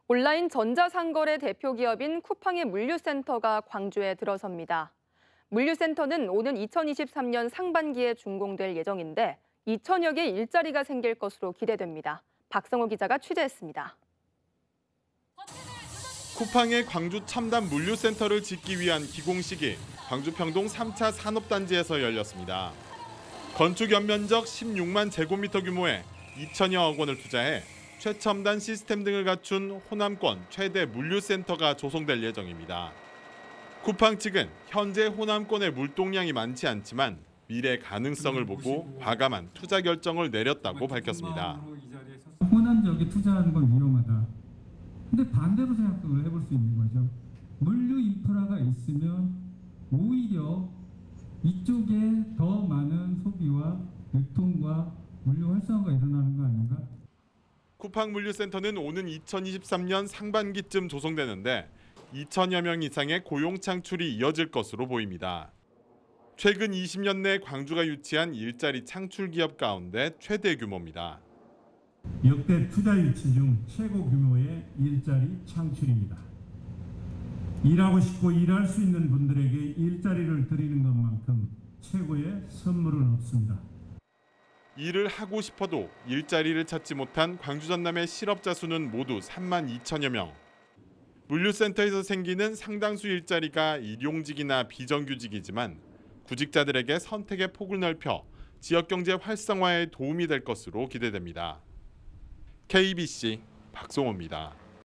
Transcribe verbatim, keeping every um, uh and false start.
온라인 전자상거래 대표 기업인 쿠팡의 물류센터가 광주에 들어섭니다. 물류센터는 오는 이천이십삼 년 상반기에 준공될 예정인데 이천여 개 일자리가 생길 것으로 기대됩니다. 박성호 기자가 취재했습니다. 쿠팡의 광주 첨단 물류센터를 짓기 위한 기공식이 광주 평동 삼 차 산업단지에서 열렸습니다. 건축 연면적 십육만 제곱미터 규모의 이천여억 원을 투자해 최첨단 시스템 등을 갖춘 호남권 최대 물류센터가 조성될 예정입니다. 쿠팡 측은 현재 호남권의 물동량이 많지 않지만 미래 가능성을 보고 과감한 투자 결정을 내렸다고 밝혔습니다. 호남 지역에 투자하는 건 위험하다. 근데 반대로 생각을 해볼 수 있는 거죠. 물류 인프라가 있으면 오히려 이쪽에 더 많은 소비와 유통과 물류 활성화가 일어나는 거 아닌가? 쿠팡 물류센터는 오는 이천이십삼 년 상반기쯤 조성되는데 이천여 명 이상의 고용 창출이 이어질 것으로 보입니다. 최근 이십 년 내 광주가 유치한 일자리 창출 기업 가운데 최대 규모입니다. 역대 투자 유치 중 최고 규모의 일자리 창출입니다. 일하고 싶고 일할 수 있는 분들에게 일자리를 드리는 것만큼 최고의 선물은 없습니다. 일을 하고 싶어도 일자리를 찾지 못한 광주 전남의 실업자 수는 모두 삼만 이천여 명. 물류센터에서 생기는 상당수 일자리가 일용직이나 비정규직이지만 구직자들에게 선택의 폭을 넓혀 지역경제 활성화에 도움이 될 것으로 기대됩니다. 케이비씨 박성호입니다.